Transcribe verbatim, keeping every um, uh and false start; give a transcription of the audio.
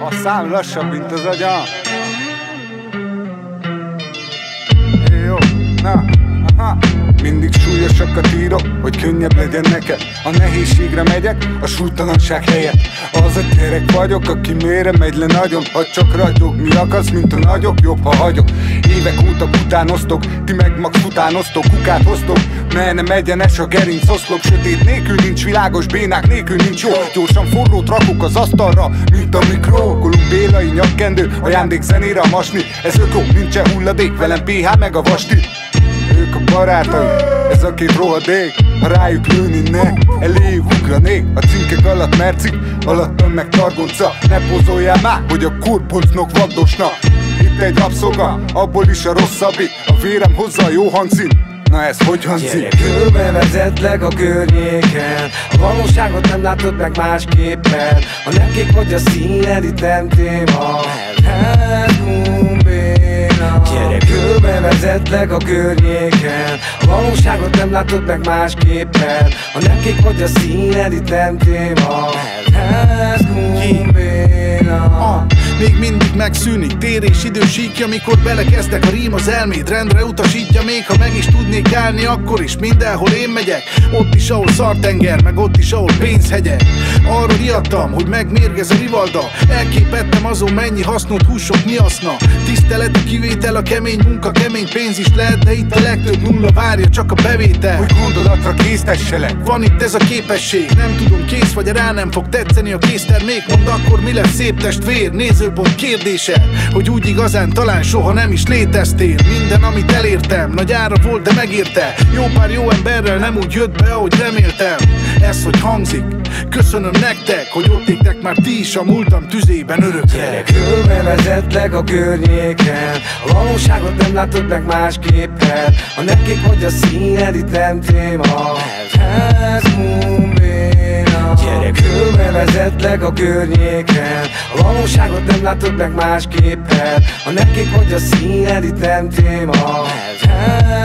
A szám lassabb, mint az agyam. Jó, na, aha. Mindig súlyosakat írok, hogy könnyebb legyen neked. A nehézségre megyek, a súlytalanság helyett. Az a gyerek vagyok, aki mélyre megy le nagyon. Ha csak ragyog, mi akarsz, mint a nagyok, jobb ha hagyok. Évek óta utánoztok, ti meg max utánoztok. Kukát hoztok, ne nem egyenes a gerinc oszlop. Sötét nélkül nincs világos, bénák nélkül nincs jó. Gyorsan forrót rakok az asztalra, mint a mikró. Kolumb Bélai nyakkendő, ajándék zenére a masni. Ez öko, nincsen hulladék, velem pé há meg a vasti. Ők a barátaim, ez a két rohadék. Ha rájuk lőni ne, eléjük ugranék. A cinkek alatt mercik, alattam meg targonca. Ne pózoljál már, hogy a kurponcnok vagdosna. Itt egy rabszoga, abból is a rosszabbik. A vérem hozza a jó hangszín. Na ez hogy hangzik? Gyere, körbevezetlek a környéken. A valóságot nem látod meg másképpen. Ha nem kék vagy a színed, itt nem téma. Gyere, körbevezetlek a környéken. A valóságot nem látod meg másképpen. Ha nem kék vagy a színed, itt nem téma. Ah, még mindig megszűnik tér és idő síkja, mikor belekezdek a rím az elméd, rendre utasítja. Még ha meg is tudnék állni, akkor is mindenhol én megyek. Ott is, ahol szartenger, meg ott is, ahol pénzhegyek. Arról riadtam, hogy megmérgez a rivalda. Elképettem azon, mennyi hasznot húsok mi haszna. Tisztelet a kivétel, a kemény munka, kemény pénz is lehet. De itt a legtöbb nulla, várja csak a bevétel. Hogy gondolatra késztesselek. Van itt ez a képesség, nem tudom, kész vagy rá nem fog tetszeni a késztermék. Mondd akkor, mi lesz szép testvér, nézőpont kérdése, hogy úgy igazán talán soha nem is léteztél. Minden, amit elértem, nagy ára volt, de megérte. Jó pár jó emberrel nem úgy jött be, ahogy reméltem. Ez hogy hangzik, köszönöm nektek, hogy ott égtek már ti is a múltam tüzében örökre. Gyere, körbevezetlek a környéken. A valóságot nem látod meg másképpen. Ha nem kék vagy a színed, itt nem téma. Gyere, körbevezetlek a környéken. A valóságot nem látod meg másképpen. Ha nem kék vagy a színed, itt nem téma.